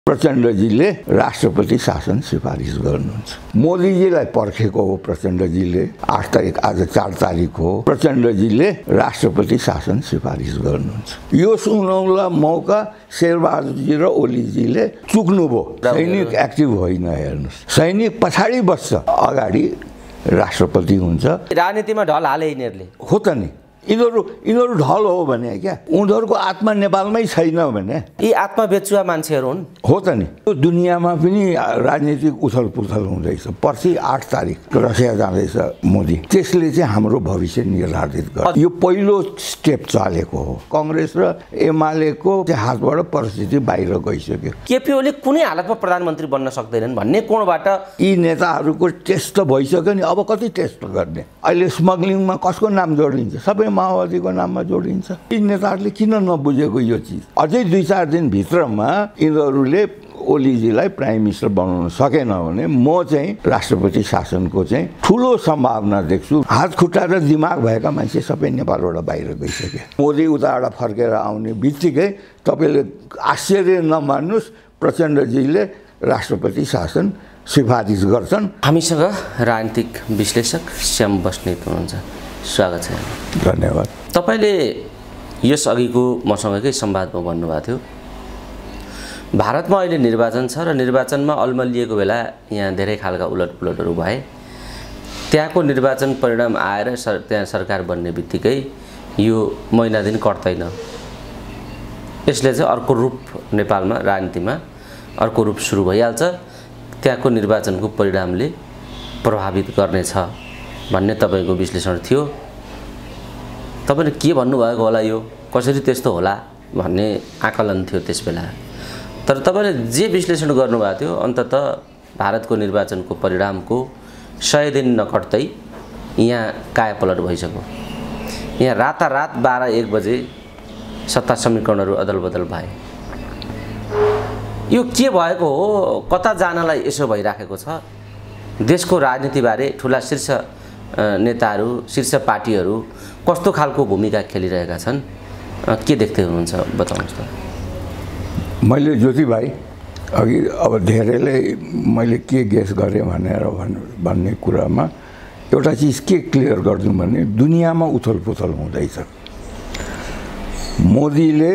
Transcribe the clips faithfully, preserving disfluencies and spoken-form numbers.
प्रचण्डजीले राष्ट्रपति शासन सिफारिस गर्नुहुन्छ। मोदीजीलाई पर्खेको हो प्रचण्डजीले। आठ तारिक आज चार तारिक हो। प्रचण्डजीले राष्ट्रपति शासन सिफारिस गर्नुहुन्छ। यो सुनौला मौका शेरबहादुरजी र ओलीजीले चुक्नुभयो। सैनिक एक्टिभ होइन, हेर्नुहोस्, सैनिक पछाडि बस्छ, अगाडि राष्ट्रपति हुन्छ। राजनीतिमा ढल हाले यिनीहरूले हो त नि। यिनीहरू यिनीहरू ढल हो भने क्या, उनीहरूको आत्मा नेपालमै छैन भने यी आत्मा बेचुवा मान्छेहरू हुन्। हो त नि। यो दुनियाँमा पनि राजनीतिक उथल पुथल हुँदैछ। पर्सि आठ तारिक रसिया जाँदैछ मोदी। त्यसले चाहिँ हाम्रो भविष्य निर्धारित गर्छ। यो पहिलो स्टेप चालेको हो। कङ्ग्रेस र एमालेको हातबाट परिस्थिति बाहिर गइसक्यो। केपी ओली कुनै हालतमा प्रधानमन्त्री बन्न सक्दैनन् भन्ने कोणबाट यी नेताहरूको टेस्ट त भइसक्यो नि। अब कति टेस्ट गर्ने? अहिले स्मग्लिङमा कसको नाम जोडिन्छ? सबै माओवादीको नाममा जोडिन्छ। यी नेताहरूले किन नबुझेको यो चिज? अझै दुई चार दिनभित्रमा यिनीहरूले ओलीजीलाई प्राइम मिनिस्टर बनाउन सकेन भने म चाहिँ राष्ट्रपति शासनको चाहिँ ठुलो सम्भावना देख्छु। हात खुट्टा र दिमाग भएका मान्छे सबै नेपालबाट बाहिर गइसके। मोदी उताबाट फर्केर आउने बित्तिकै तपाईँले आश्चर्य नमान्नुहोस्, प्रचण्डजीले राष्ट्रपति शासन सिफारिस गर्छन्। हामीसँग राजनीतिक विश्लेषक श्याम बस्नेत हुनुहुन्छ। स्वागत छ। धन्यवाद। तपाईँले यस अघिको मसँगकै संवादमा भन्नुभएको थियो भारतमा अहिले निर्वाचन छ र निर्वाचनमा अल्मलिएको बेला यहाँ धेरै खालका उलटपुलटहरू भए। त्यहाँको निर्वाचन परिणाम आएर सर त्यहाँ सरकार बन्ने बित्तिकै यो महिना दिन कट्दैन। यसले चाहिँ अर्को रूप नेपालमा राजनीतिमा अर्को रूप सुरु भइहाल्छ। त्यहाँको निर्वाचनको परिणामले प्रभावित गर्नेछ भन्ने तपाईँको विश्लेषण थियो। तपाईँले के भन्नुभएको होला, यो कसरी त्यस्तो होला भन्ने आकलन थियो त्यसबेला। तर तपाईँले जे विश्लेषण गर्नुभएको थियो अन्ततः भारतको निर्वाचनको परिणामको सय दिन नकट्दै यहाँ कायापलट भइसक्यो। यहाँ रातारात बाह्र एक बजे सत्ता समीकरणहरू अदलबदल भए। यो के भएको हो? कता जानलाई यसो भइराखेको छ? देशको राजनीतिबारे ठुला शीर्ष नेताहरू, शीर्ष पार्टीहरू कस्तो खालको भूमिका खेलिरहेका छन्? के देख्दै हुनुहुन्छ बताउनुहोस् त। मैले ज्योति भाइ अघि अब धेरैले मैले के गेस गरेँ भनेर भन्ने कुरामा एउटा चिज के क्लियर गरिदिउँ भने दुनियाँमा उथल पुथल हुँदैछ। मोदीले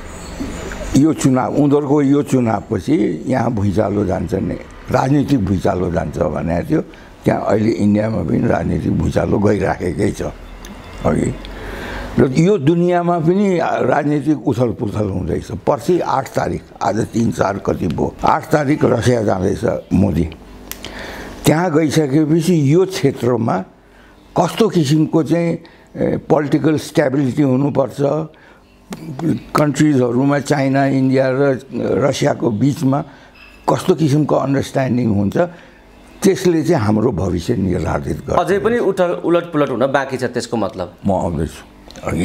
यो चुनाव उनीहरूको यो चुनावपछि यहाँ भुइँचालो जान्छ नि, राजनीतिक भुइँचालो जान्छ भनेको थियो। त्यहाँ अहिले इन्डियामा पनि राजनीतिक भुइँचालो गइराखेकै छ अघि। र यो दुनियाँमा पनि राजनीतिक उथल पुथल हुँदैछ। पर्सि आठ तारिक आज तिन चार कति भयो, आठ तारिक रसिया जाँदैछ मोदी। त्यहाँ गइसकेपछि यो क्षेत्रमा कस्तो किसिमको चाहिँ पोलिटिकल स्टेबिलिटी हुनुपर्छ, कन्ट्रिजहरूमा चाइना, इन्डिया र रसियाको बिचमा कस्तो किसिमको अन्डरस्ट्यान्डिङ हुन्छ, त्यसले चाहिँ हाम्रो भविष्य निर्धारित गर्छ। अझै पनि उठल उलटपुलट हुन बाँकी छ। त्यसको मतलब म आउँदैछु अघि।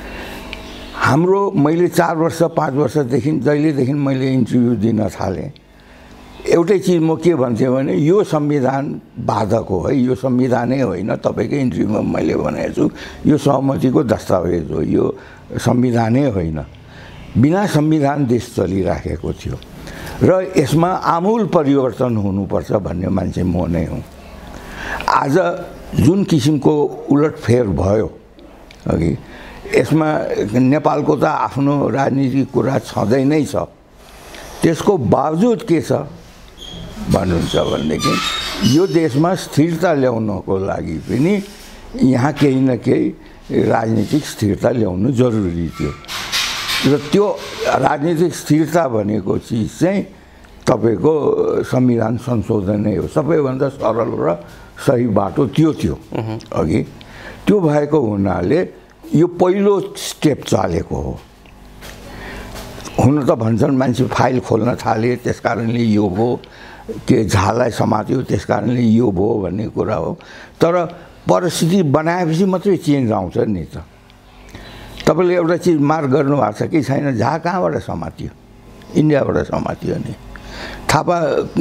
हाम्रो मैले चार वर्ष पाँच वर्षदेखि जहिलेदेखि मैले इन्टरभ्यू दिन थालेँ एउटै चिज म के भन्थेँ भने यो संविधान बाधक हो है, यो संविधानै होइन। तपाईँकै इन्टरभ्यूमा मैले भनेको छु यो सहमतिको दस्तावेज हो, यो संविधानै होइन। बिना संविधान देश चलिराखेको थियो र यसमा आमूल परिवर्तन हुनुपर्छ भन्ने मान्छे म नै हुँ। आज जुन किसिमको उलटफेर भयो अघि, यसमा नेपालको त आफ्नो राजनीतिक कुरा छँदै नै छ। त्यसको बावजुद के छ भन्नुहुन्छ भनेदेखि यो देशमा स्थिरता ल्याउनको लागि पनि यहाँ केही न केही राजनीतिक स्थिरता ल्याउनु जरुरी थियो। र त्यो राजनीतिक स्थिरता भनेको चिज चाहिँ तपाईँको संविधान संशोधनै हो। सबैभन्दा सरल र सही बाटो त्यो थियो अघि। त्यो भएको हुनाले यो पहिलो स्टेप चालेको हो। हुन त भन्छन् मान्छे फाइल खोल्न थाले त्यस कारणले यो भयो, के झालाई समात्यो त्यस कारणले यो भयो भन्ने कुरा हो। तर परिस्थिति बनाएपछि मात्रै चेन्ज आउँछ नि त। तपाईँले एउटा चिज मार्क गर्नुभएको छ कि छैन? झा कहाँबाट समातियो? इन्डियाबाट समातियो नि। थापा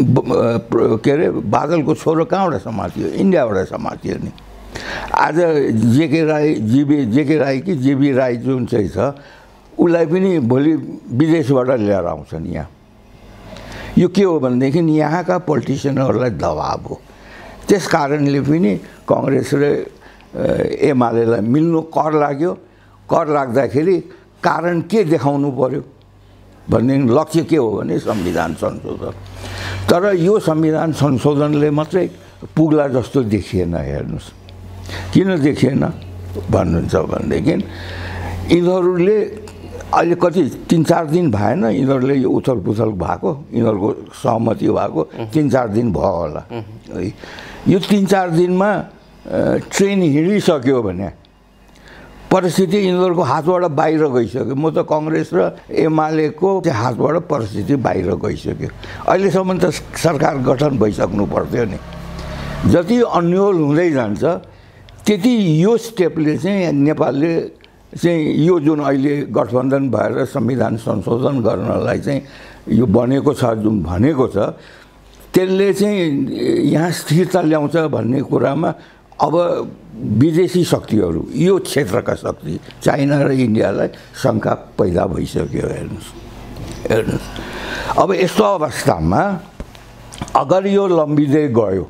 के अरे बादलको छोरो कहाँबाट समातियो? इन्डियाबाट समातियो नि। आज JK Rai GB JK Rai कि जेबी राई जुन चाहिँ छ उसलाई पनि भोलि विदेशबाट ल्याएर आउँछन् यहाँ। यो के हो भनेदेखि यहाँका पोलिटिसियनहरूलाई दबाब हो। त्यस कारणले पनि कङ्ग्रेस र एमालेलाई मिल्नु कर लाग्यो। कर लाग्दाखेरि कारण के देखाउनु पर्यो भनेदेखि लक्ष्य के हो भने संविधान संशोधन। तर यो संविधान संशोधनले मात्रै पुग्ला जस्तो देखिएन। हेर्नुहोस् किन देखिएन भन्नुहुन्छ भनेदेखि यिनीहरूले अहिले कति तिन चार दिन भएन यिनीहरूले यो उथल पुथल भएको, यिनीहरूको सहमति भएको तिन चार दिन भयो होला। यो तिन चार दिनमा ट्रेन हिँडिसक्यो भने परिस्थिति यिनीहरूको हातबाट बाहिर गइसक्यो। म त कङ्ग्रेस र एमालेको हातबाट परिस्थिति बाहिर गइसक्यो। अहिलेसम्म त सरकार गठन भइसक्नु पर्थ्यो नि। जति अन्यल हुँदै जान्छ त्यति यो स्टेपले चाहिँ नेपालले चाहिँ यो जुन अहिले गठबन्धन भएर संविधान संशोधन गर्नलाई चाहिँ यो बनेको छ, जुन भनेको छ, त्यसले चाहिँ यहाँ स्थिरता ल्याउँछ भन्ने कुरामा अब विदेशी शक्तिहरू, यो क्षेत्रका शक्ति चाइना र इन्डियालाई शङ्का पैदा भइसक्यो। हेर्नुहोस् हेर्नुहोस् अब यस्तो अवस्थामा अगर यो लम्बिँदै गयो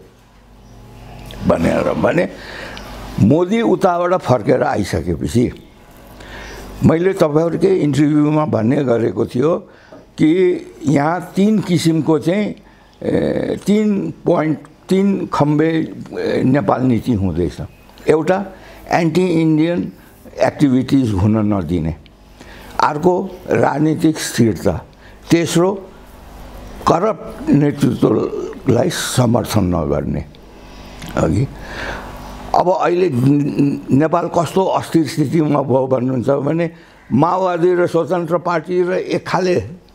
भनेर भने मोदी उताबाट फर्केर आइसकेपछि मैले तपाईँहरूकै इन्टरभ्यूमा भन्ने गरेको थियो कि यहाँ तीन किसिमको चाहिँ तीन पोइन्ट तीन खम्बे नेपाल नीति हुँदैछ। एउटा एन्टी इन्डियन एक्टिभिटिज हुन नदिने, अर्को राजनीतिक स्थिरता, तेस्रो करप्ट नेतृत्वलाई समर्थन नगर्ने। अघि अब अहिले नेपाल कस्तो अस्थिर स्थितिमा भयो भन्नुहुन्छ भने माओवादी र स्वतन्त्र पार्टी र एक खाले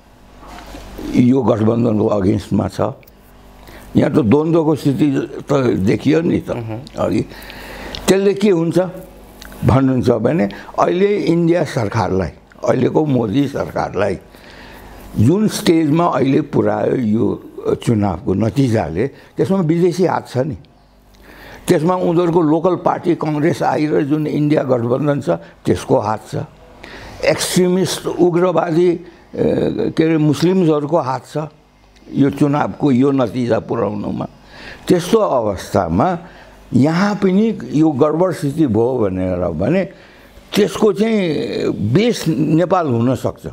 यो गठबन्धनको अगेन्स्टमा छ। यहाँ त द्वन्द्वको स्थिति त देखियो नि त अघि। त्यसले के हुन्छ भन्नुहुन्छ भने अहिले इन्डिया सरकारलाई, अहिलेको मोदी सरकारलाई जुन स्टेजमा अहिले पुर्यायो यो चुनावको नतिजाले, त्यसमा विदेशी हात छ नि। त्यसमा उनीहरूको लोकल पार्टी कङ्ग्रेस आई र जुन इन्डिया गठबन्धन छ त्यसको हात छ। एक्सट्रिमिस्ट उग्रवादी के अरे मुस्लिम्सहरूको हात छ यो चुनावको यो नतिजा पुर्याउनुमा। त्यस्तो अवस्थामा यहाँ पनि यो गडबड स्थिति भयो भनेर भने त्यसको चाहिँ बेस नेपाल हुनसक्छ।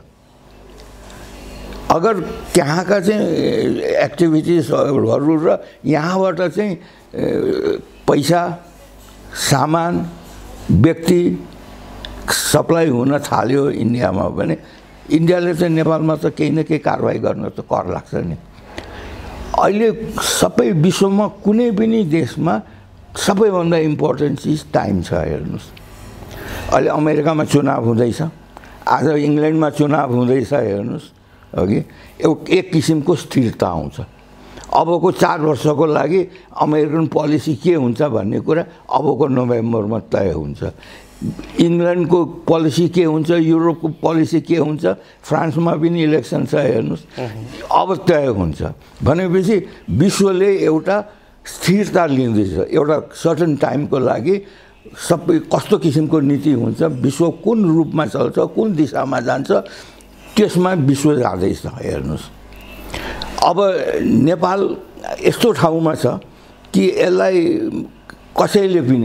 अगर त्यहाँका चाहिँ एक्टिभिटिजहरू र यहाँबाट चाहिँ पैसा, सामान, व्यक्ति सप्लाई हुन थाल्यो इन्डियामा भने इन्डियाले चाहिँ नेपालमा त केही न केही कारवाही गर्न त कर लाग्छ नि। अहिले सबै विश्वमा कुनै पनि देशमा सबैभन्दा इम्पोर्टेन्ट चिज टाइम छ। हेर्नुहोस् अहिले अमेरिकामा चुनाव हुँदैछ, आज इङ्ल्यान्डमा चुनाव हुँदैछ। हेर्नुहोस् अघि एउटा एक किसिमको स्थिरता आउँछ। अबको चार वर्षको लागि अमेरिकन पोलिसी के हुन्छ भन्ने कुरा अबको नोभेम्बरमा तय हुन्छ। इङ्ल्यान्डको पोलिसी के हुन्छ, युरोपको पोलिसी के हुन्छ, फ्रान्समा पनि इलेक्सन छ। हेर्नुहोस् अब तय हुन्छ भनेपछि विश्वले एउटा स्थिरता लिँदैछ। एउटा सर्टन टाइमको लागि सबै कस्तो किसिमको नीति हुन्छ, विश्व कुन रूपमा चल्छ, कुन दिशामा जान्छ, त्यसमा विश्व जाँदैछ। हेर्नुहोस् अब नेपाल यस्तो ठाउँमा छ कि यसलाई कसैले पनि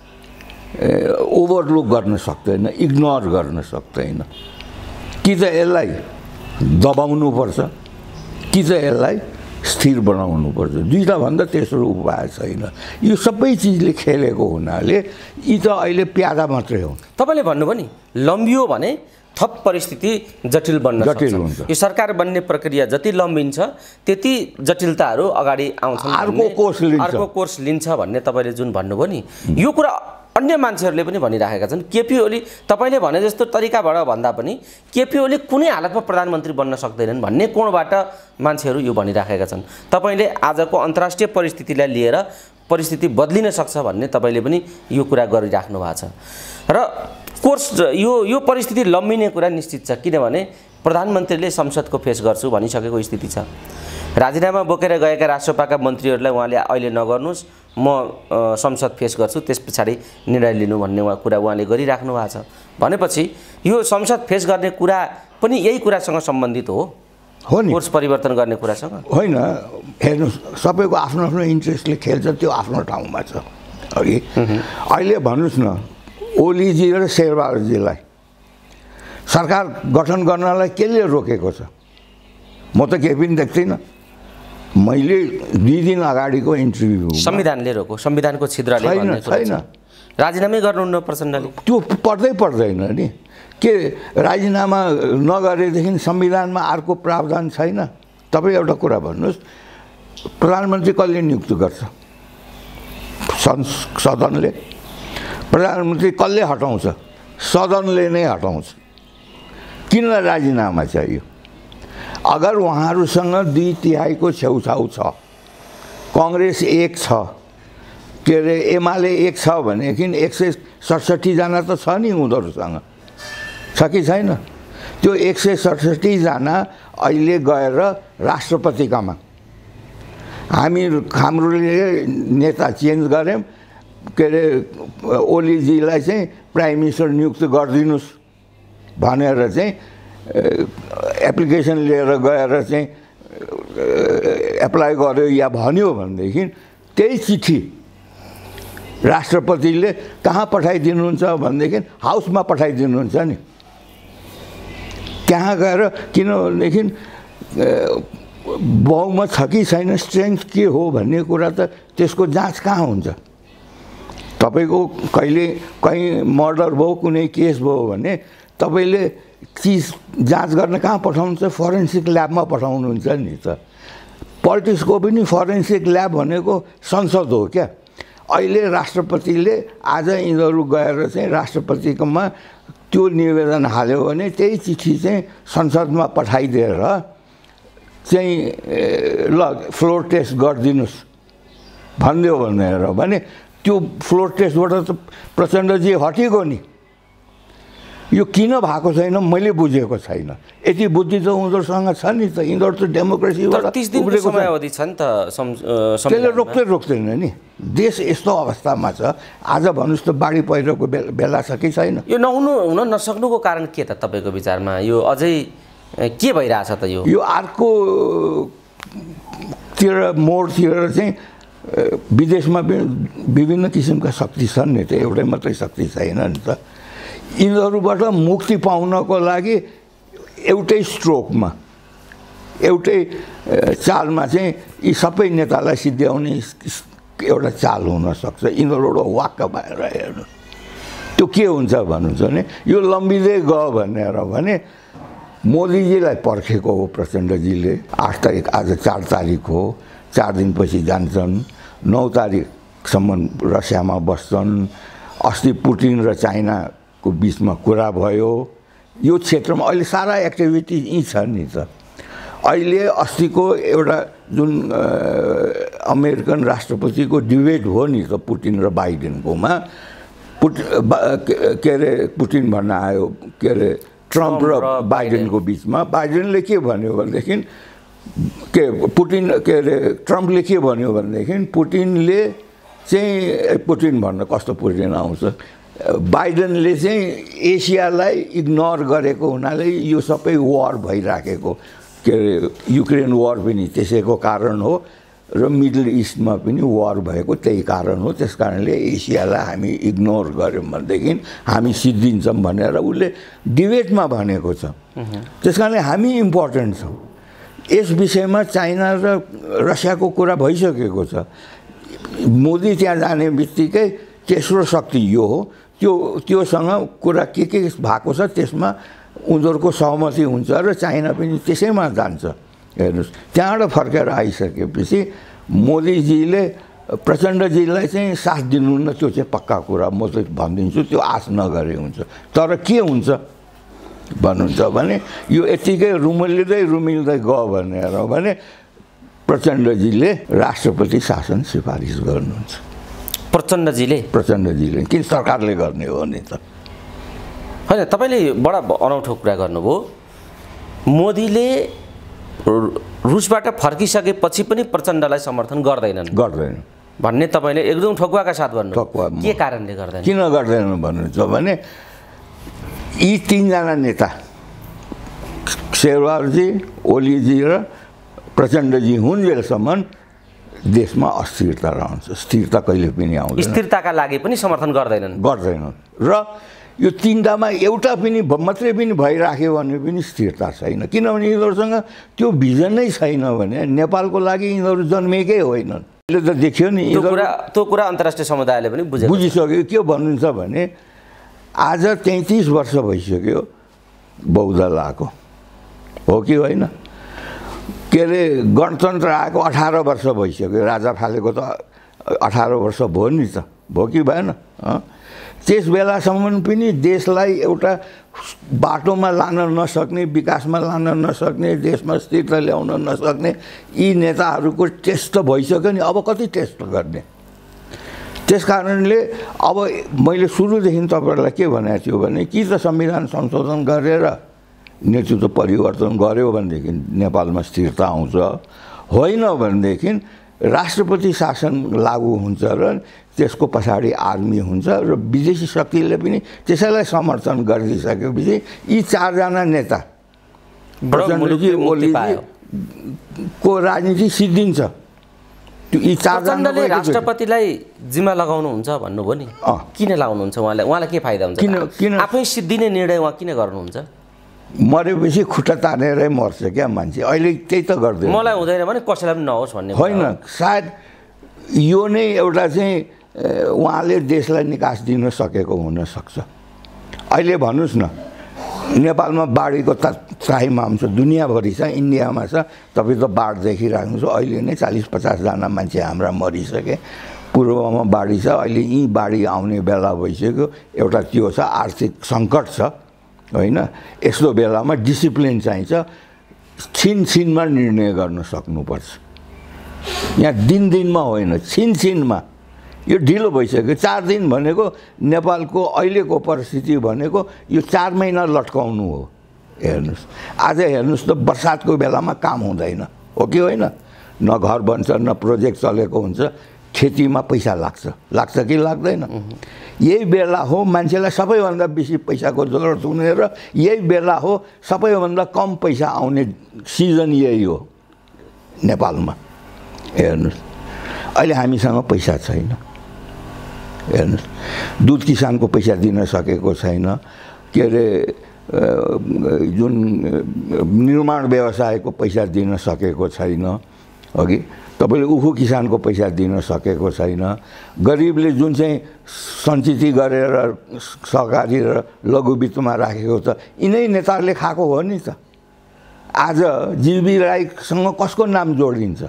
ओभरलुक गर्न सक्दैन, इग्नोर गर्न सक्दैन। कि त यसलाई दबाउनुपर्छ कि त यसलाई स्थिर बनाउनुपर्छ। दुईटा भन्दा तेस्रो उपाय छैन। यो सबै चिजले खेलेको हुनाले यी त अहिले प्यादा मात्रै हो। तपाईँले भन्नुभयो नि लम्बियो भने थप परिस्थिति जटिल बन्न सक्छ। यो सरकार बन्ने प्रक्रिया जति लम्बिन्छ त्यति जटिलताहरू अगाडि आउँछन्, अर्को कोर्स लिन्छ अर्को कोर्स लिन्छ भन्ने तपाईँले जुन भन्नुभयो नि, यो कुरा अन्य मान्छेहरूले पनि भनिराखेका छन्। केपी ओली तपाईँले भने जस्तो तरिकाबाट भन्दा पनि केपी ओली कुनै हालतमा प्रधानमन्त्री बन्न सक्दैनन् भन्ने कोणबाट मान्छेहरू यो भनिराखेका छन्। तपाईँले आजको अन्तर्राष्ट्रिय परिस्थितिलाई लिएर परिस्थिति बदलिन सक्छ भन्ने तपाईँले पनि यो कुरा गरिराख्नु भएको छ र कोर्स यो यो परिस्थिति लम्बिने कुरा निश्चित छ। किनभने प्रधानमन्त्रीले संसदको फेस गर्छु भनिसकेको स्थिति छ। राजीनामा बोकेर गएका राष्ट्रसभाका मन्त्रीहरूलाई उहाँले अहिले नगर्नुहोस्, म संसद फेस गर्छु, त्यस पछाडि निर्णय लिनु भन्ने कुरा उहाँले गरिराख्नु भएको छ। भनेपछि यो संसद फेस गर्ने कुरा पनि यही कुरासँग सम्बन्धित हो। हो नि कोर्स परिवर्तन गर्ने कुरासँग होइन। हेर्नुहोस्, सबैको आफ्नो आफ्नो इन्ट्रेस्टले खेल्छ, त्यो आफ्नो ठाउँमा छ अघि। अहिले भन्नुहोस् न, ओलीजी र शेरबहादुरजीलाई सरकार गठन गर्नलाई केले रोकेको छ? म त केही पनि देख्दिनँ। मैले दुई दिन अगाडिको इन्टरभ्यू संविधानले रोको, संविधानको छिद्रले भन्ने कुरा छैन, राजीनामै गर्नुहुन्न प्रचण्डले? त्यो पर्दै पर्दैन नि। के राजीनामा नगरेदेखि संविधानमा अर्को प्रावधान छैन? तपाईँ एउटा कुरा भन्नुहोस्, प्रधानमन्त्री कसले नियुक्त गर्छ? सदनले। प्रधानमन्त्री कसले हटाउँछ? सदनले नै हटाउँछ। किन राजीनामा चाहियो? अगर उहाँहरूसँग दुई तिहाईको छेउछाउ छ, कङ्ग्रेस एक छ, के अरे एमाले एक छ भनेदेखि एक सय सडसठीजना त छ नि उनीहरूसँग, छ कि छैन? त्यो एक सय सडसठीजना अहिले गएर राष्ट्रपतिकामा हामी हाम्रोले नेता चेन्ज गऱ्यौँ, के अरे ओलीजीलाई चाहिँ प्राइम मिनिस्टर नियुक्त गरिदिनुहोस् भनेर चाहिँ एप्लिकेसन लिएर गएर चाहिँ एप्लाई गर्यो या भन्यो भनेदेखि त्यही चिठी राष्ट्रपतिले कहाँ पठाइदिनुहुन्छ भनेदेखि हाउसमा पठाइदिनुहुन्छ नि। त्यहाँ गएर किनभनेदेखि बहुमत छ कि छैन, स्ट्रेङ्थ के हो भन्ने कुरा त त्यसको जाँच कहाँ हुन्छ? तपाईँको कहिले कहीँ मर्डर भयो, कुनै केस भयो भने तपाईँले चिज जाँच गर्न कहाँ पठाउनुहुन्छ? फोरेन्सिक ल्याबमा पठाउनुहुन्छ नि त। पोलिटिक्सको पनि फोरेन्सिक ल्याब भनेको संसद हो क्या। अहिले राष्ट्रपतिले आज यिनीहरू गएर चाहिँ राष्ट्रपतिकोमा त्यो निवेदन हाल्यो भने त्यही चिठी चाहिँ संसदमा पठाइदिएर चाहिँ ल फ्लोर टेस्ट गरिदिनुहोस् भनिदियो भनेर भने त्यो फ्लोर टेस्टबाट त प्रचण्डजी हटेको नि। यो किन भएको छैन मैले बुझेको छैन। यति बुद्धि त उनीहरूसँग छ नि त, यिनीहरू त डेमोक्रेसीबाट उब्रेको समयावधि छ नि त, त्यसले रोक्दै रोक्दैन नि। देश यस्तो अवस्थामा छ, आज भन्नुहोस् त बाढी पहिरोको बेला छ कि छैन? यो नहुनु हुन नसक्नुको कारण के त तपाईँको विचारमा? यो अझै के भइरहेछ त? यो यो अर्कोतिर मोडतिर चाहिँ विदेशमा विभिन्न किसिमका शक्ति छन् नि त, एउटै मात्रै शक्ति छैन नि त। यिनीहरूबाट मुक्ति पाउनको लागि एउटै स्ट्रोकमा, एउटै चालमा चाहिँ यी सबै नेतालाई सिद्ध्याउने एउटा चाल हुनसक्छ। यिनीहरू वाक्क भएर हेर्नु त्यो के हुन्छ भन्नुहुन्छ भने यो लम्बिँदै गयो भनेर भने मोदीजीलाई पर्खेको हो प्रचण्डजीले। आठ तारिक, आज चार तारिक हो, चार दिनपछि जान्छन्, नौ तारिकसम्म रसियामा बस्छन्। अस्ति पुटिन र चाइनाको बिचमा कुरा भयो। यो क्षेत्रमा अहिले सारा एक्टिभिटी यहीँ छ नि त। अहिले अस्तिको एउटा जुन अमेरिकन राष्ट्रपतिको डिबेट हो नि त पुटिन र बाइडेनकोमा, पुट के अरे पुटिन भन्न आयो के अरे ट्रम्प र बाइडेनको बिचमा। बाइडेनले के भन्यो भनेदेखि के पुटिन के अरे ट्रम्पले के भन्यो भनेदेखि पुटिनले चाहिँ पुटिन भन्न कस्तो पुटिन आउँछ, बाइडेनले चाहिँ एसियालाई इग्नोर गरेको हुनाले यो सबै वार भइराखेको, के अरे युक्रेन वार पनि त्यसैको कारण हो र मिडल इस्टमा पनि वार भएको त्यही कारण हो। त्यस कारणले एसियालाई हामी इग्नोर गऱ्यौँ भनेदेखि हामी सिद्धिन्छौँ भनेर उसले डिबेटमा भनेको छ। त्यस कारणले हामी इम्पोर्टेन्ट छौँ। यस विषयमा चाइना र रसियाको कुरा भइसकेको छ। मोदी त्यहाँ जाने बित्तिकै तेस्रो शक्ति यो हो, त्यो त्योसँग कुरा के के भएको छ त्यसमा उनीहरूको सहमति हुन्छ र चाइना पनि त्यसैमा जान्छ। हेर्नुहोस्, त्यहाँबाट फर्केर आइसकेपछि मोदीजीले प्रचण्डजीलाई चाहिँ साथ दिनुहुन्न, त्यो चाहिँ पक्का कुरा म त भनिदिन्छु, त्यो आश नगरे हुन्छ। तर के हुन्छ भन्नुहुन्छ भने यो यतिकै रुमिल्दै रुमिल्दै गयो भनेर भने प्रचण्डजीले राष्ट्रपति शासन सिफारिस गर्नुहुन्छ। प्रचण्डजीले प्रचण्डजीले किन सरकारले गर्ने हो नि त? होइन, तपाईँले बडा अनौठो कुरा गर्नुभयो। मोदीले रुसबाट फर्किसकेपछि पनि प्रचण्डलाई समर्थन गर्दैनन् गर्दैन भन्ने तपाईँले एकदम ठोकुवाका साथ भन्नु। ठोकुवा के कारणले गर्दैन? किन गर्दैन भन्नुहुन्छ भने यी तिनजना नेता शेरबहादुरजी, ओलीजी र प्रचण्डजी हुन्जेलसम्म देशमा अस्थिरता रहन्छ, स्थिरता कहिले पनि आउँदैन। स्थिरताका लागि पनि समर्थन गर्दैनन् गर्दैनन् र यो तिनवटामा एउटा पनि मात्रै पनि भइराख्यो भने पनि स्थिरता छैन, किनभने यिनीहरूसँग त्यो भिजन नै छैन भने नेपालको लागि यिनीहरू जन्मेकै होइनन्। अहिले त देखियो नि त्यो कुरा त्यो कुरा अन्तर्राष्ट्रिय समुदायले पनि बुझे बुझिसक्यो। के भन्नुहुन्छ भने आज तैँतिस वर्ष भइसक्यो बौद्ध लाएको हो कि होइन? के अरे गणतन्त्र आएको अठार वर्ष भइसक्यो, राजा फालेको त अठार वर्ष भयो नि त, भयो कि भएन? त्यस बेलासम्म पनि देशलाई एउटा बाटोमा लान नसक्ने, विकासमा लान नसक्ने, देशमा स्थिरता ल्याउन नसक्ने यी नेताहरूको टेस्ट त भइसक्यो नि, अब कति टेस्ट गर्ने? त्यस कारणले अब मैले सुरुदेखि तपाईँहरूलाई के भनेको थियो भने कि त संविधान संशोधन गरेर नेतृत्व परिवर्तन गर्यो भनेदेखि नेपालमा स्थिरता आउँछ, होइन भनेदेखि राष्ट्रपति शासन लागू हुन्छ र त्यसको पछाडि आर्मी हुन्छ र विदेशी शक्तिले पनि त्यसैलाई समर्थन गरिदिइसकेपछि यी चारजना नेता प्रचण्डजी, ओलीजीको राजनीति सिद्धिन्छ। यी चारजनाले राष्ट्रपतिलाई जिम्मा लगाउनुहुन्छ भन्नुभयो नि, किन लगाउनुहुन्छ? उहाँलाई उहाँलाई के फाइदा हुन्छ? किन किन आफै सिद्धिने निर्णय उहाँ किन गर्नुहुन्छ? मरेपछि खुट्टा तानेरै मर्छ क्या मान्छे, अहिले त्यही त गर्दैन। मलाई हुँदैन भने कसैलाई पनि नहोस् भन्ने होइन, सायद यो नै एउटा चाहिँ उहाँले देशलाई निकास दिन सकेको हुनसक्छ। अहिले भन्नुहोस् न, नेपालमा बाढीको त त्राहिमाम छ, दुनियाँभरि छ, इन्डियामा छ, तपाईँ त बाढ देखिराख्नु छ। अहिले नै चालिस पचासजना मान्छे हाम्रा मरिसके, पूर्वमा बाढी छ, अहिले यहीँ बाढी आउने बेला भइसक्यो। एउटा त्यो छ, आर्थिक सङ्कट छ होइन? यस्तो बेलामा डिसिप्लिन चाहिन्छ, छिन छिनमा निर्णय गर्न सक्नुपर्छ। यहाँ दिन दिनमा होइन, छिन छिनमा। यो ढिलो भइसक्यो। चार दिन भनेको नेपालको अहिलेको परिस्थिति भनेको यो चार महिना लट्काउनु हो। हेर्नुहोस्, आज हेर्नुहोस् त बर्सातको बेलामा काम हुँदैन हो कि होइन? न घर बन्छ, न प्रोजेक्ट चलेको हुन्छ, खेतीमा पैसा लाग्छ लाग्छ कि लाग्दैन? यही बेला हो मान्छेलाई सबैभन्दा बेसी पैसाको जरुरत हुने र यही बेला हो सबैभन्दा कम पैसा आउने सिजन यही हो नेपालमा। हेर्नुहोस्, अहिले हामीसँग पैसा छैन। हेर्नुहोस्, दुध किसानको पैसा दिन सकेको छैन, के अरे जुन निर्माण व्यवसायको पैसा दिन सकेको छैन, अघि तपाईँले उखु किसानको पैसा दिन सकेको छैन। गरिबले जुन चाहिँ सञ्चित गरेर सहकारी र लघु वित्तमा राखेको त यिनै नेताहरूले खाएको हो नि त। आज जीवी राईसँग कसको नाम जोडिन्छ?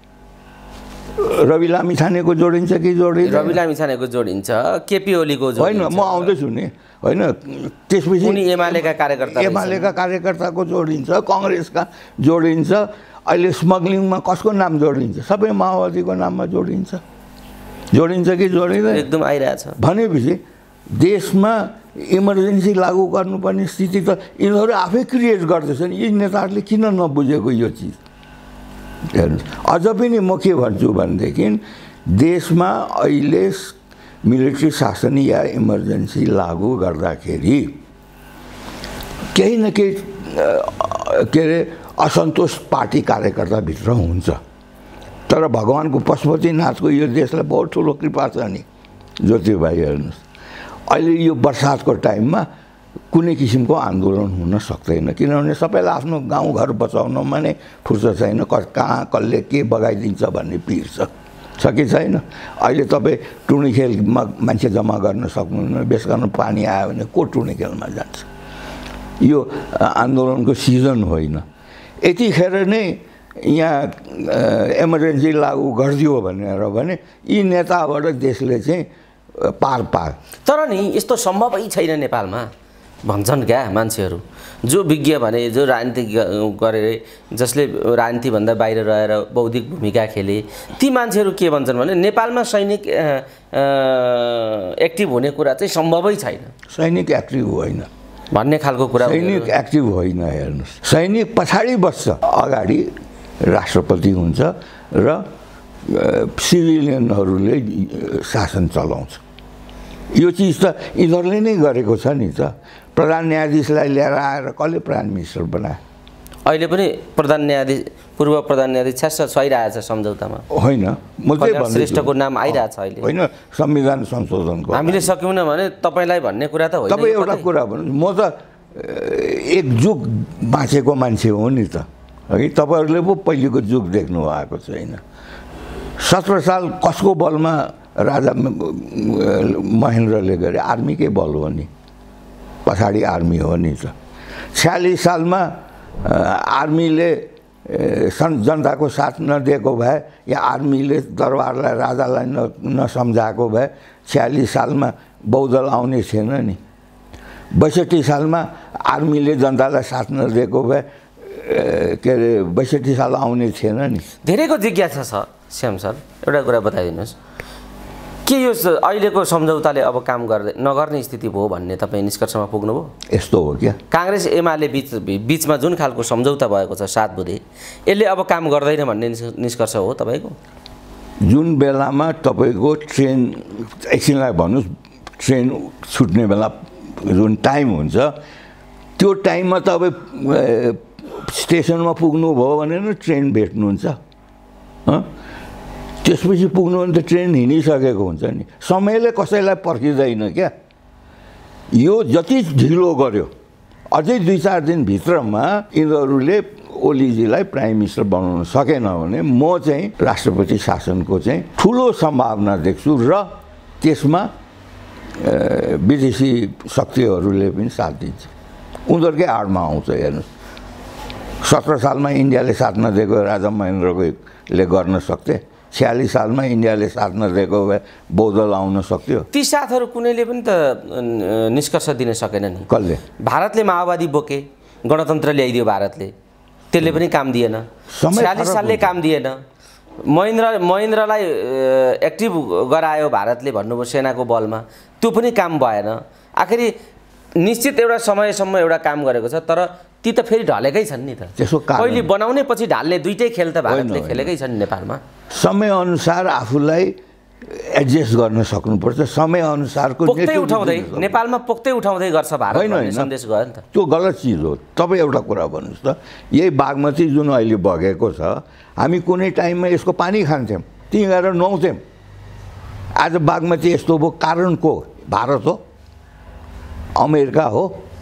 रवि लामिछानेको जोडिन्छ कि जोडिन्छ? रवि लामिछानेको जोडिन्छ, केपी ओलीको जोडिन्छ। होइन, म आउँदैछु नि, होइन? त्यसपछि उनी एमालेका कार्यकर्ता एमालेका कार्यकर्ताको जोडिन्छ, कङ्ग्रेसका जोडिन्छ। अहिले स्मग्लिङमा कसको नाम जोडिन्छ? सबै माओवादीको नाममा जोडिन्छ। जोडिन्छ कि जोडिँदैन? एकदम आइरहेछ। भनेपछि देशमा इमर्जेन्सी लागू गर्नुपर्ने स्थिति त यिनीहरू आफै क्रिएट गर्दैछन्। यी नेताहरूले किन नबुझेको यो चिज? हेर्नुहोस्, अझ पनि म के भन्छु भनेदेखि देशमा अहिले मिलिट्री शासन या इमर्जेन्सी लागू गर्दाखेरि केही न केही के अरे असन्तोष पार्टी कार्यकर्ताभित्र हुन्छ। तर भगवान्को पशुपतिनाथको यो देशलाई बहुत ठुलो कृपा छ नि ज्योतिभाइ। हेर्नुहोस्, अहिले यो बर्सातको टाइममा कुनै किसिमको आन्दोलन हुन सक्दैन, किनभने सबैलाई आफ्नो गाउँघर बचाउनमा नै फुर्सद छैन। कहाँ कसले के बगाइदिन्छ भन्ने पिर छ छ कि छैन? अहिले तपाईँ टुणी खेलमा मान्छे जम्मा गर्न सक्नुहुन्न, बेसकन पानी आयो भने को टुणी खेलमा जान्छ? यो आन्दोलनको सिजन होइन। यतिखेर नै यहाँ इमर्जेन्सी लागू गरिदियो भनेर भने यी नेताबाट देशले चाहिँ पार पार। तर नि यस्तो सम्भवै छैन नेपालमा भन्छन् क्या मान्छेहरू, जो विज्ञ भने, जो राजनीति गरेर, जसले राजनीतिभन्दा बाहिर रहेर बौद्धिक भूमिका खेले, ती मान्छेहरू के भन्छन् भने नेपालमा सैनिक एक्टिभ हुने कुरा चाहिँ सम्भवै छैन। सैनिक एक्टिभ होइन भन्ने खालको कुरा। सैनिक एक्टिभ होइन। हेर्नुहोस्, सैनिक पछाडि बस्छ, अगाडि राष्ट्रपति हुन्छ र सिभिलियनहरूले शासन चलाउँछ। यो चिज त यिनीहरूले नै गरेको छ नि त। प्रधान न्यायाधीशलाई लिएर आएर कसले प्राइम मिनिस्टर बनायो? अहिले पनि प्रधान न्यायाधीश पूर्व प्रधान न्यायाधीश छाइरहेछ सम्झौतामा होइन म चाहिँ भन्छु श्रेष्ठको नाम आइरहेछ अहिले होइन संविधान संशोधनको हामीले सक्यौँ भने तपाईँलाई भन्ने कुरा त होइन तपाईँ एउटा कुरा भन्नु म त एक जुग बाँचेको मान्छे हो नि त है तपाईँहरूले पो पहिलेको जुग देख्नु भएको छैन सत्र साल कसको बलमा राजा महेन्द्रले गरे आर्मीकै बल हो नि पछाडि आर्मी हो नि त छयालिस सालमा आर्मीले जनताको साथ नदिएको भए या आर्मीले दरबारलाई राजालाई न नसम्झाएको भए छयालिस सालमा बहुदल आउने थिएन नि बैसठी सालमा आर्मीले जनतालाई साथ नदिएको भए के अरे बैसठी साल आउने थिएन नि धेरैको जिज्ञासा छ श्याम सर एउटा कुरा बताइदिनुहोस् के यो अहिलेको सम्झौताले अब काम गर्दै नगर्ने स्थिति भयो भन्ने तपाईँ निष्कर्षमा पुग्नुभयो यस्तो हो क्या काङ्ग्रेस एमाले बिच बिचमा जुन खालको सम्झौता भएको छ सात बुधे यसले अब काम गर्दैन भन्ने निष्कर्ष हो तपाईँको जुन बेलामा तपाईँको ट्रेन एकछिनलाई भन्नुहोस् ट्रेन छुट्ने बेला जुन टाइम हुन्छ त्यो टाइममा तपाईँ स्टेसनमा पुग्नुभयो भने न ट्रेन भेट्नुहुन्छ त्यसपछि पुग्नु भने त ट्रेन हिँडिसकेको हुन्छ नि समयले कसैलाई पर्खिँदैन क्या यो जति ढिलो गर्यो अझै दुई चार दिनभित्रमा यिनीहरूले ओलीजीलाई प्राइम मिनिस्टर बनाउन सकेन भने म चाहिँ राष्ट्रपति शासनको चाहिँ ठुलो सम्भावना देख्छु र त्यसमा विदेशी शक्तिहरूले पनि साथ दिन्छ उनीहरूकै आडमा आउँछ हेर्नुहोस् सत्र सालमा इन्डियाले साथ नदिएको राजा महेन्द्रकोले गर्न सक्थे छयालिस सालमा इन्डियाले साथ नदिएको भए बहुदल आउन सक्थ्यो ती साथहरू कुनैले पनि त निष्कर्ष दिन सकेन नि कसले भारतले माओवादी बोके गणतन्त्र ल्याइदियो भारतले त्यसले पनि काम दिएन छयालिस सालले काम दिएन महेन्द्र महेन्द्रलाई एक्टिभ गरायो भारतले भन्नुभयो सेनाको बलमा त्यो पनि काम भएन आखिरी निश्चित एउटा समयसम्म एउटा काम गरेको छ तर ती त फेरि ढलेकै छन् नि त त्यसो पहिले बनाउने पछि ढाल्ने दुईटै खेल त भारतले खेलेकै छन् नेपालमा समयअनुसार आफूलाई एडजस्ट गर्न सक्नुपर्छ समयअनुसारको पोख्दै उठाउँदै नेपालमा पोख्दै उठाउँदै गर्छ भारत भन्ने सन्देश गयो नि त त्यो गलत चिज हो तपाईँ एउटा कुरा भन्नुहोस् त यही बागमती जुन अहिले बगेको छ हामी कुनै टाइममा यसको पानी खान्थ्यौँ त्यहीँ गएर नुहाउँथ्यौँ आज बागमती यस्तो भयो कारण को भारत हो अमेरिका हो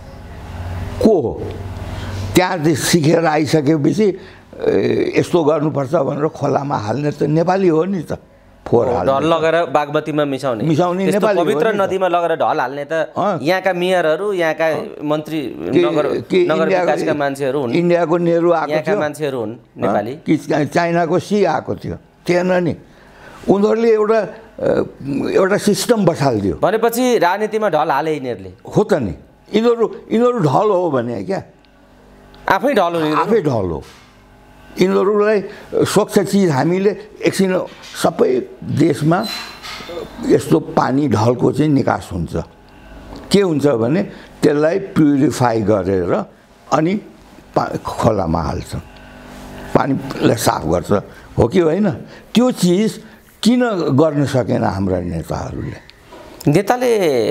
को हो त्यहाँ सिकेर आइसकेपछि यस्तो गर्नुपर्छ भनेर खोलामा हाल्ने त नेपाली हो नि त फोहोर हाल्ने ढल लगेर बागमतीमा मिसाउने मिसाउने नेपाली पवित्र नदीमा लगेर ढल हाल्ने त यहाँका मेयरहरू यहाँका मन्त्री नगर नगर विकासका मान्छेहरू हुन् इन्डियाको नेहरू आएको यहाँका मान्छेहरू हुन् नेपाली कि चाइनाको सी आएको थियो थिएन नि उनीहरूले एउटा एउटा सिस्टम बसालिदियो भनेपछि राजनीतिमा ढल हाले यिनीहरूले हो त नि यिनीहरू यिनीहरू ढल हो भने क्या आफै ढल हो आफै ढल हो यिनीहरूलाई स्वच्छ चिज हामीले एकछिन सबै देशमा यस्तो पानी ढलको चाहिँ निकास हुन्छ के हुन्छ भने त्यसलाई प्युरिफाई गरेर अनि पा खोलामा हाल्छ पानीलाई साफ गर्छ हो कि होइन त्यो चिज किन गर्न सकेन हाम्रा नेताहरूले नेताले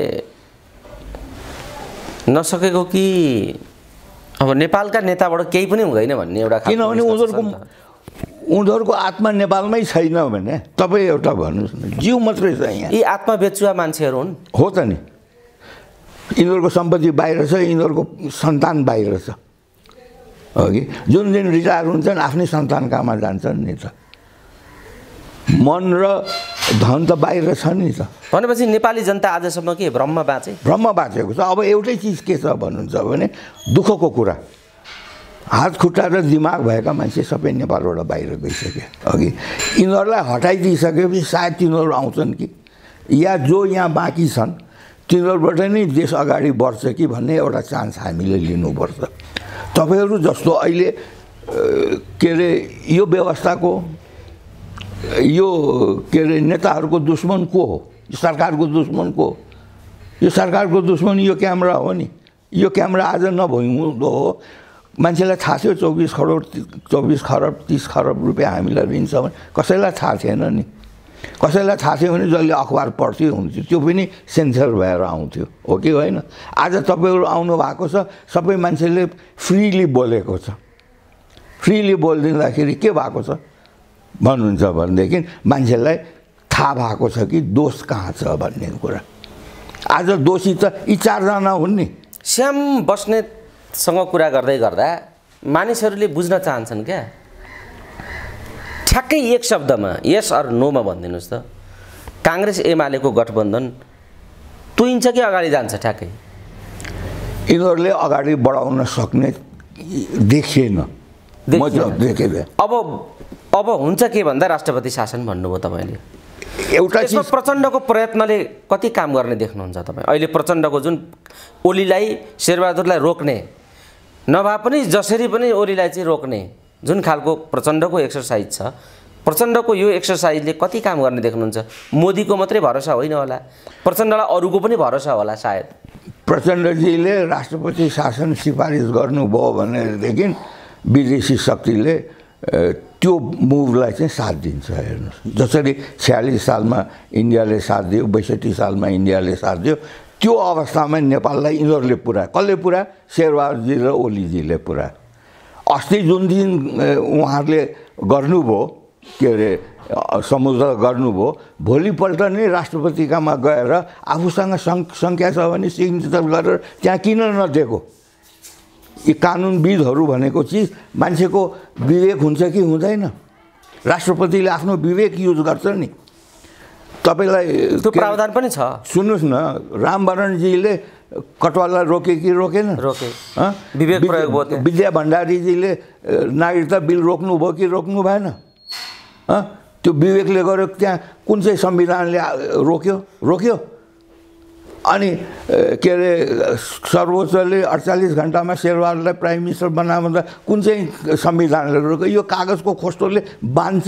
नसकेको कि अब नेपालका नेताबाट केही पनि हुँदैन भन्ने एउटा किनभने उनीहरूको उनीहरूको आत्मा नेपालमै छैन भने तपाईँ एउटा भन्नुहोस् न जिउ मात्रै छ यहाँ यी आत्मा बेचुवा मान्छेहरू हुन् हो त नि यिनीहरूको सम्पत्ति बाहिर छ यिनीहरूको सन्तान बाहिर छ अघि जुन दिन रिटायर हुन्छन् आफ्नै सन्तान कहाँमा जान्छन् नि त मन र धन त बाहिर छ नि त भनेपछि नेपाली जनता आजसम्म के भ्रममा बाँचे भ्रममा बाँचेको छ अब एउटै चिज के छ भन्नुहुन्छ भने दुःखको कुरा हात खुट्टा र दिमाग भएका मान्छे सबै नेपालबाट बाहिर गइसके अघि यिनीहरूलाई हटाइदिइसकेपछि सायद तिनीहरू आउँछन् कि या जो यहाँ बाँकी छन् तिनीहरूबाट नै देश अगाडि बढ्छ कि भन्ने एउटा चान्स हामीले लिनुपर्छ तपाईँहरू जस्तो अहिले के अरे यो व्यवस्थाको यो के अरे नेताहरूको दुश्मन को हो सरकारको दुश्मन को हो यो सरकारको दुश्मन यो क्यामेरा हो नि यो क्यामेरा आज नभइहुँदो हो मान्छेलाई थाहा थियो चौबिस करोड चौबिस खरब तिस खरब रुपियाँ हामीलाई दिन्छ भने कसैलाई थाहा थिएन नि कसैलाई थाहा थियो भने जसले अखबार पढ्थ्यो हुन्थ्यो त्यो पनि सेन्सर भएर आउँथ्यो हो कि होइन आज तपाईँहरू आउनु भएको छ सबै मान्छेले फ्रिली बोलेको छ फ्रिली बोलिदिँदाखेरि के भएको छ भन्नुहुन्छ भनेदेखि मान्छेलाई थाहा भएको छ कि दोष कहाँ छ भन्ने कुरा। आज दोषी त यी चारजना हुन् नि। श्याम बस्नेतसँग कुरा गर्दै गर्दा मानिसहरूले बुझ्न चाहन्छन् क्या, ठ्याक्कै एक शब्दमा यस अर नोमा भनिदिनुहोस् त, काङ्ग्रेस एमालेको गठबन्धन तुइन्छ कि अगाडि जान्छ? ठ्याक्कै यिनीहरूले अगाडि बढाउन सक्ने देखिएन, म देखेँ। अब अब हुन्छ के भन्दा राष्ट्रपति शासन भन्नुभयो तपाईँले, एउटा चिज प्रचण्डको प्रयत्नले कति काम गर्ने देख्नुहुन्छ तपाईँ? अहिले प्रचण्डको जुन ओलीलाई शेरबहादुरलाई रोक्ने नभए पनि जसरी पनि ओलीलाई चाहिँ रोक्ने जुन खालको प्रचण्डको एक्सर्साइज छ, प्रचण्डको यो एक्सर्साइजले कति काम गर्ने देख्नुहुन्छ? मोदीको मात्रै भरोसा होइन होला, प्रचण्डलाई अरूको पनि भरोसा होला सायद। प्रचण्डजीले राष्ट्रपति शासन सिफारिस गर्नुभयो भनेदेखि विदेशी शक्तिले त्यो मुभलाई चाहिँ साथ दिन्छ। हेर्नुहोस्, जसरी छयालिस सालमा इन्डियाले साथ दियो, बैसठी सालमा इन्डियाले साथ दियो, त्यो अवस्थामा नेपाललाई यिनीहरूले पुरा कसले पुरा? शेरबहादुरजी र ओलीजीले पुरा। अस्ति जुन दिन उहाँहरूले गर्नुभयो के अरे समुद्र गर्नुभयो, भोलिपल्ट नै राष्ट्रपतिकामा गएर आफूसँग सङ्ख्या छ भने सिग्नेचर गरेर त्यहाँ किन नदिएको? यी कानुनविदहरू भनेको चिज मान्छेको विवेक हुन्छ कि हुँदैन? राष्ट्रपतिले आफ्नो विवेक युज गर्छ नि। तपाईँलाई त्यो प्रावधान पनि छ। सुन्नुहोस् न, रामवरणजीले कटवाललाई रोके कि रोकेन? रोके। विवेक प्रयोग भयो। विद्या भण्डारीजीले नागरिकता बिल रोक्नुभयो कि रोक्नु भएन? त्यो विवेकले गर्यो। त्यहाँ कुन चाहिँ संविधानले रोक्यो? रोक्यो। अनि के अरे सर्वोच्चले अडचालिस घन्टामा शेरबहादुरलाई प्राइम मिनिस्टर बनाउँदा कुन चाहिँ संविधानले रोक्यो? यो कागजको खोस्टोले बाँध्छ।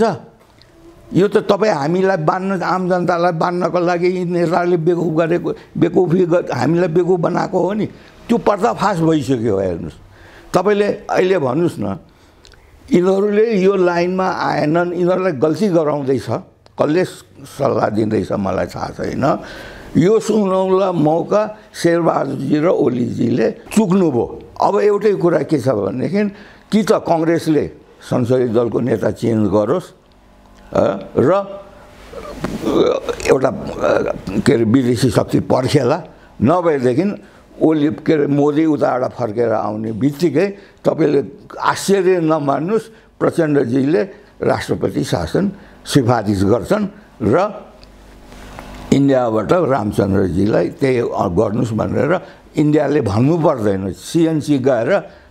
यो त तपाईँ हामीलाई बाँध्न, आम जनतालाई बाँध्नको लागि यी नेताहरूले बेकुफ गरेको, बेकुफी हामीलाई बेकुफ बनाएको हो नि। त्यो पर्दाफास भइसक्यो। हेर्नुहोस्, तपाईँले अहिले भन्नुहोस् न, यिनीहरूले यो लाइनमा आएनन्, यिनीहरूलाई गल्ती गराउँदैछ, कसले सल्लाह दिँदैछ मलाई थाहा छैन। यो सुनौला मौका शेरबहादुरजी र ओलीजीले चुक्नुभयो। अब एउटै कुरा के छ भनेदेखि कि त कङ्ग्रेसले संसदीय दलको नेता चेन्ज गरोस् र एउटा के अरे विदेशी शक्ति पर्खेला, नभएदेखि ओली के अरे मोदी उताबाट फर्केर आउने बित्तिकै तपाईँले आश्चर्य नमान्नुहोस्, प्रचण्डजीले राष्ट्रपति शासन सिफारिस गर्छन् र इन्डियाबाट रामचन्द्रजीलाई त्यही गर्नुहोस् भनेर इन्डियाले भन्नु पर्दैन। सिएनसी गएर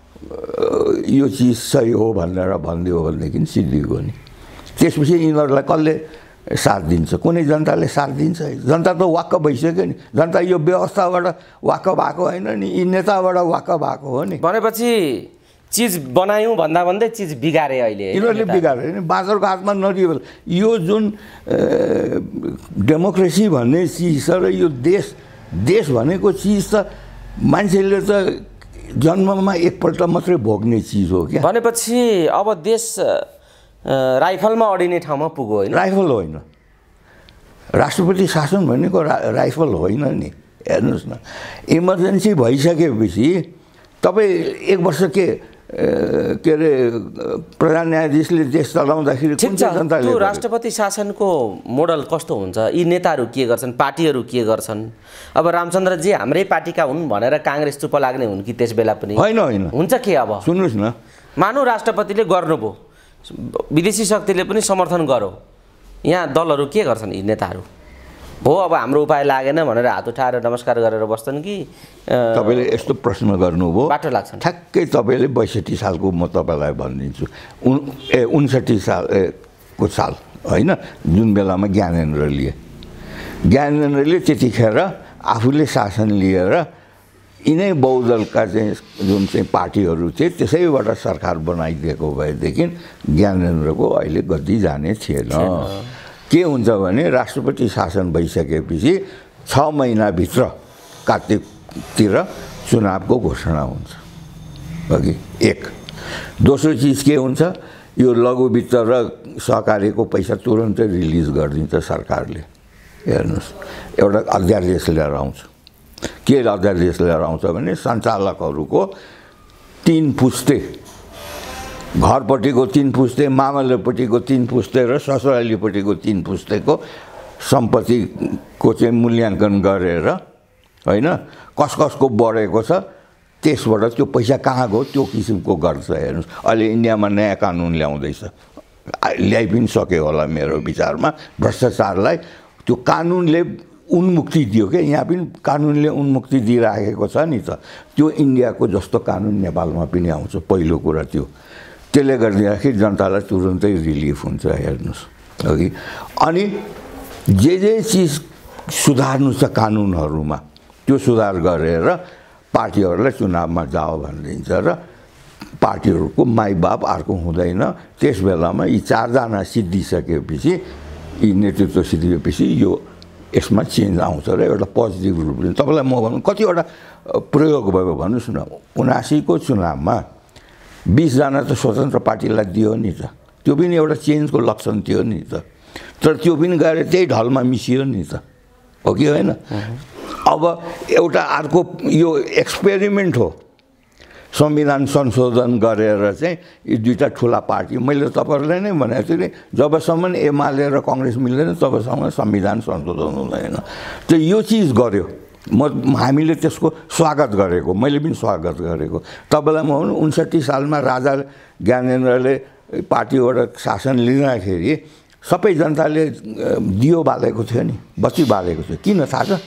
यो चिज सही हो भनेर भनिदियो भनेदेखि सिद्धिगयो नि। त्यसपछि यिनीहरूलाई कसले साथ दिन्छ? कुनै जनताले साथ दिन्छ? जनता त वाक्क भइसक्यो नि। जनता यो व्यवस्थाबाट वाक्क भएको होइन नि, यी नेताबाट वाक्क भएको हो नि। भनेपछि चिज बनायौँ भन्दा भन्दै चिज बिगारे अहिले। यिनीहरूले बिगारे नि, बाँदरको हातमा नदियो। यो जुन डेमोक्रेसी भन्ने चिज छ र यो देश देश भनेको चिज त मान्छेले त जन्ममा एकपल्ट मात्रै भोग्ने चिज हो क्या। भनेपछि अब देश राइफलमा अडिने ठाउँमा पुग्यो होइन? राइफल होइन, राष्ट्रपति शासन भनेको रा राइफल होइन नि। हेर्नुहोस् न, इमर्जेन्सी भइसकेपछि तपाईँ एक वर्ष के के अरे प्रधान न्यायाधीशले देश चलाउँदाखेरि कुन चाहिँ जनताले? त्यो राष्ट्रपति शासनको मोडल कस्तो हुन्छ? यी नेताहरू के गर्छन्, पार्टीहरू के गर्छन्? अब रामचन्द्रजी हाम्रै पार्टीका हुन् भनेर काङ्ग्रेस चुप लाग्ने हुन् कि त्यस बेला पनि? होइन होइन। हुन्छ के अब सुन्नुहोस् न, मानौ राष्ट्रपतिले गर्नुभयो, विदेशी शक्तिले पनि समर्थन गरो, यहाँ दलहरू के गर्छन्? यी नेताहरू हो अब हाम्रो उपाय लागेन भनेर हात उठाएर नमस्कार गरेर बस्छन् कि? तपाईँले यस्तो प्रश्न गर्नुभयो, बाटो लाग्छ। ठ्याक्कै तपाईँले बैसठी सालको म तपाईँलाई भनिदिन्छु, उन ए उन्सठी साल को साल होइन, जुन बेलामा ज्ञानेन्द्र लिए ज्ञानेन्द्रले त्यतिखेर आफूले शासन लिएर यिनै बहुदलका चाहिँ जुन चाहिँ पार्टीहरू थिए त्यसैबाट सरकार बनाइदिएको भएदेखि ज्ञानेन्द्रको अहिले गद्दी जाने थिएन। के हुन्छ भने राष्ट्रपति शासन भइसकेपछि छ महिनाभित्र कार्तिकतिर चुनावको घोषणा हुन्छ अघि। एक दोस्रो चिज के हुन्छ, यो लघु वित्त र सहकारीको पैसा तुरन्तै रिलिज गरिदिन्छ सरकारले। हेर्नुहोस्, एउटा अध्यादेश लिएर आउँछ। के अध्यादेश लिएर आउँछ भने सञ्चालकहरूको तिन पुस्ते घरपट्टिको तीन पुस्ते, मामलेपट्टिको तीन पुस्ते र ससुरालीपट्टिको तीन पुस्तेको सम्पत्तिको चाहिँ मूल्याङ्कन गरेर होइन कस कसको बढेको छ त्यसबाट त्यो पैसा कहाँ गयो त्यो किसिमको गर्छ। हेर्नुहोस् अहिले इन्डियामा नयाँ कानुन ल्याउँदैछ, ल्याइ पनि सक्यो होला मेरो विचारमा। भ्रष्टाचारलाई त्यो कानुनले उन्मुक्ति दियो क्या, यहाँ पनि कानुनले उन्मुक्ति दिइराखेको छ नि त। त्यो इन्डियाको जस्तो कानुन नेपालमा पनि आउँछ पहिलो कुरा त्यो। त्यसले गर्दाखेरि जनतालाई तुरुन्तै रिलिफ हुन्छ। हेर्नुहोस् अघि अनि जे जे चिज सुधार्नु छ कानुनहरूमा त्यो सुधार गरेर पार्टीहरूलाई चुनावमा जाओ भनिदिन्छ र पार्टीहरूको माइबाप अर्को हुँदैन। त्यस बेलामा यी चारजना सिद्धिसकेपछि, यी नेतृत्व सिद्धिएपछि यो यसमा चेन्ज आउँछ र एउटा पोजिटिभ रूपले। तपाईँलाई म भनौँ कतिवटा प्रयोग भयो भन्नुहोस् न, उनासीको चुनावमा बिसजना त स्वतन्त्र पार्टीलाई दियो नि त, त्यो पनि एउटा चेन्जको लक्षण थियो नि त। तर त्यो पनि गएर त्यही ढलमा मिसियो नि त, हो कि होइन? अब एउटा अर्को यो एक्सपेरिमेन्ट हो, संविधान संशोधन गरेर चाहिँ यी दुईवटा ठुला पार्टी, मैले तपाईँहरूलाई नै भनेको छु नि जबसम्म एमाले र कङ्ग्रेस मिल्दैन तबसम्म संविधान संशोधन हुँदैन। त यो चिज गर्यो, म हामीले त्यसको स्वागत गरेको, मैले पनि स्वागत गरेको। तपाईँलाई म भनौँ उन्सट्ठी सालमा राजा ज्ञानेन्द्रले पार्टीबाट शासन लिँदाखेरि सबै जनताले दियो बालेको थियो नि, बत्ती बालेको थियो। किन थाहा छ?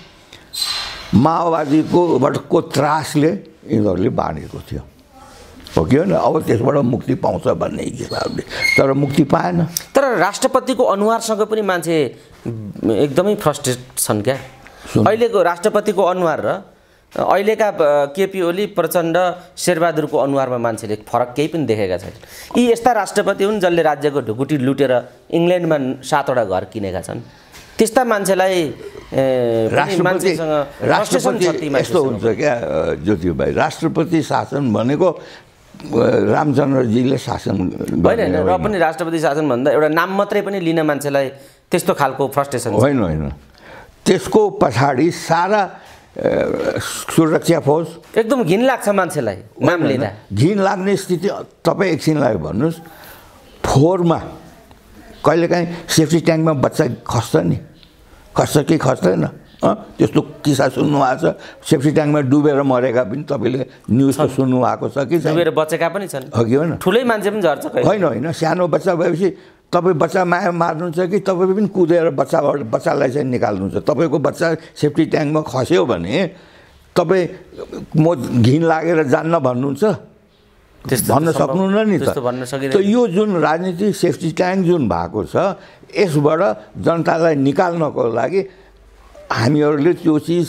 माओवादीकोबाट को त्रासले यिनीहरूले बाँडेको थियो, हो कि होइन? अब त्यसबाट मुक्ति पाउँछ भन्ने हिसाबले, तर मुक्ति पाएन। तर राष्ट्रपतिको अनुहारसँग पनि मान्छे एकदमै फ्रस्ट्रेट छन् क्या। अहिलेको राष्ट्रपतिको अनुहार र अहिलेका केपी ओली, प्रचण्ड, शेरबहादुरको अनुहारमा मान्छेले फरक केही पनि देखेका छैनन्। यी यस्ता राष्ट्रपति हुन् जसले राज्यको ढुकुटी लुटेर इङ्ल्यान्डमा सातवटा घर किनेका छन्। त्यस्ता मान्छेलाई राष्ट्रपतिसँग यस्तो हुन्छ क्या ज्योति भाइ, राष्ट्रपति शासन भनेको रामचन्द्रजीले शासन होइन र पनि राष्ट्रपति शासन भन्दा एउटा नाम मात्रै पनि लिन मान्छेलाई त्यस्तो खालको फ्रस्ट्रेसन होइन होइन त्यसको पछाडि सारा सुरक्षा फौज एकदम घिन लाग्छ मान्छेलाई नाम लिँदा। घिन लाग्ने स्थिति तपाईँ एकछिनलाई भन्नुहोस्, फोहोरमा कहिलेकाहीँ सेफ्टी ट्याङ्कमा बच्चा खस्छ नि, खस्छ कि खस्दैन? त्यस्तो किस्सा सुन्नुभएको छ? सेफ्टी ट्याङ्कमा डुबेर मरेका पनि तपाईँले न्युज त सुन्नुभएको छ कि? डुबेर बचेका पनि छन्, हो कि होइन? ठुलै मान्छे पनि झर्छ। होइन होइन, सानो बच्चा भएपछि तपाईँ बच्चा माया मार्नुहुन्छ कि तपाईँ पनि कुदेर बच्चाबाट बच्चालाई चाहिँ निकाल्नुहुन्छ? तपाईँको बच्चा सेफ्टी ट्याङ्कमा खस्यो भने तपाईँ म घिन लागेर जान्न भन्नुहुन्छ? भन्न सक्नुहुन्न नि त। त यो जुन राजनीतिक सेफ्टी ट्याङ्क जुन भएको छ यसबाट जनतालाई निकाल्नको लागि हामीहरूले त्यो चिज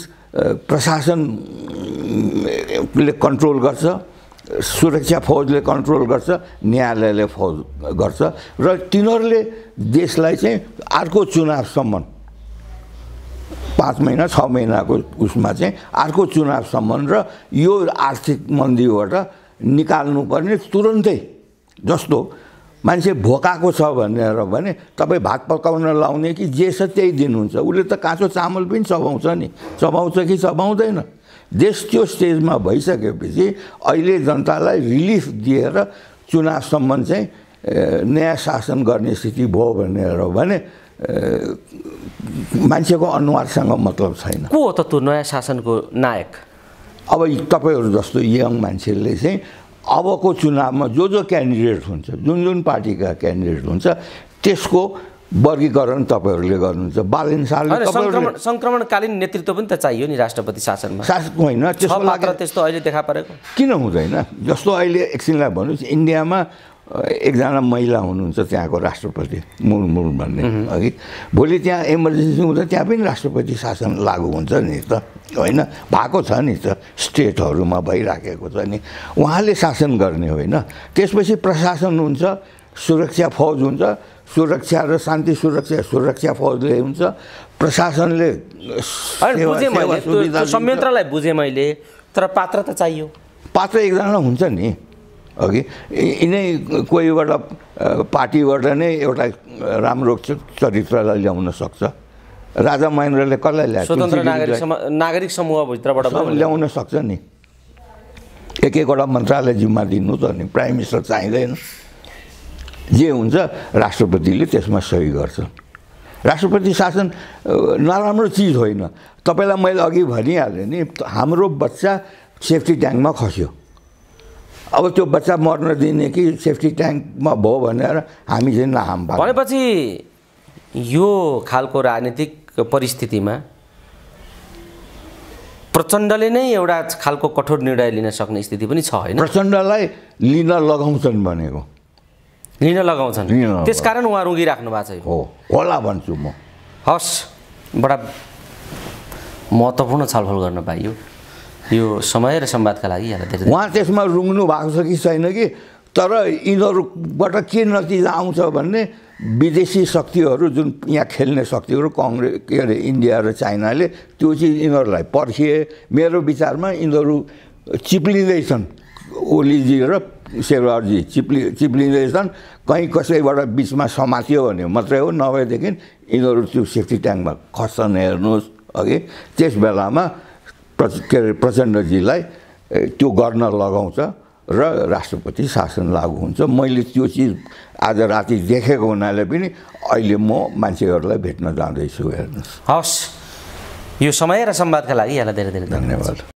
प्रशासनले कन्ट्रोल गर्छ, सुरक्षा फौजले कन्ट्रोल गर्छ, न्यायालयले फौज गर्छ र तिनीहरूले देशलाई चाहिँ अर्को चुनावसम्म पाँच महिना छ महिनाको उसमा चाहिँ अर्को चुनावसम्म र यो आर्थिक मन्दीबाट निकाल्नुपर्ने तुरुन्तै। जस्तो मान्छे भोकाको छ भनेर भने तपाईँ भात पकाउन लाउने कि जे छ त्यही दिनुहुन्छ, उसले त काँचो चामल पनि चबाउँछ नि, चबाउँछ कि चबाउँदैन? देश त्यो स्टेजमा भइसकेपछि अहिले जनतालाई रिलिफ दिएर चुनावसम्म चाहिँ नयाँ शासन गर्ने स्थिति भयो भनेर भने मान्छेको अनुहारसँग मतलब छैन। को हो त त्यो नयाँ शासनको नायक? अब तपाईँहरू जस्तो यङ मान्छेले चाहिँ अबको चुनावमा जो जो क्यान्डिडेट हुन्छ, जुन जुन पार्टीका क्यान्डिडेट हुन्छ त्यसको वर्गीकरण तपाईँहरूले गर्नुहुन्छ। बालेन शाहले सङ्क्रमण सङ्क्रमणकालीन नेतृत्व पनि त चाहियो नि राष्ट्रपति शासनमा। शासक होइन त्यसको लागि त्यस्तो अहिले देखा परेको किन हुँदैन? जस्तो अहिले एकछिनलाई भन्नुहोस्, इन्डियामा एकजना महिला हुनुहुन्छ त्यहाँको राष्ट्रपति मुर्मु भन्ने, अघि भोलि त्यहाँ इमर्जेन्सी हुँदा त्यहाँ पनि राष्ट्रपति शासन लागु हुन्छ नि त, होइन? भएको छ नि त, स्टेटहरूमा भइराखेको छ नि। उहाँले शासन गर्ने होइन, त्यसपछि प्रशासन हुन्छ, सुरक्षा फौज हुन्छ, सुरक्षा र शान्ति सुरक्षा सुरक्षा फौजले हुन्छ, प्रशासनले संयन्त्रलाई बुझेँ मैले, तर पात्र त चाहियो। पात्र एकजना हुन्छ नि, अघि यिनै कोहीबाट पार्टीबाट नै एउटा राम्रो चरित्रलाई ल्याउन सक्छ। राजा महेन्द्रले कसलाई ल्याएको? स्वतन्त्र नागरिक नागरिक समूहभित्रबाट ल्याउन सक्छ नि। एक एकवटा मन्त्रालय जिम्मा दिनु त नि, प्राइम मिनिस्टर चाहिँदैन। जे हुन्छ राष्ट्रपतिले त्यसमा सही गर्छ। राष्ट्रपति शासन नराम्रो चिज होइन। तपाईँलाई मैले अघि भनिहालेँ नि, हाम्रो बच्चा सेफ्टी ट्याङ्कमा खस्यो, अब त्यो बच्चा मर्न दिने कि सेफ्टी ट्याङ्कमा भयो भनेर हामी चाहिँ नहाम पार्छ। भनेपछि यो खालको राजनीतिक परिस्थितिमा प्रचण्डले नै एउटा खालको कठोर निर्णय लिन सक्ने स्थिति पनि छ होइन? प्रचण्डलाई लिन लगाउँछन् भनेको, लिन लगाउँछन्, त्यसकारण उहाँ रुँगिराख्नु भएको छ। हो होला भन्छु म। हस्, बडा महत्त्वपूर्ण छलफल गर्न पाइयो यो समय र संवादका लागि यहाँलाई धेरै। उहाँ त्यसमा रुङ्नु भएको छ कि छैन कि, तर यिनीहरूबाट के नतिजा आउँछ भन्ने विदेशी शक्तिहरू जुन यहाँ खेल्ने शक्तिहरू कङ्ग्रेस के अरे इन्डिया र चाइनाले त्यो चिज यिनीहरूलाई पर्खिए। मेरो विचारमा यिनीहरू चिप्लिँदैछन्, ओलीजी र शेरबहादुरजी चिप्लि चिप्लिँदैछन्। कहीँ कसैबाट बिचमा समातियो भने मात्रै हो, नभएदेखि यिनीहरू त्यो सेफ्टी ट्याङ्कमा खस्छन्। हेर्नुहोस् अघि त्यस बेलामा प्रच के अरे प्रचण्डजीलाई त्यो गर्न लगाउँछ र राष्ट्रपति शासन लागू हुन्छ। मैले त्यो चिज आज राति देखेको हुनाले पनि अहिले म मान्छेहरूलाई भेट्न जाँदैछु। हेर्नुहोस्। हवस्, यो समय र संवादका लागि यहाँलाई धेरै धेरै धन्यवाद।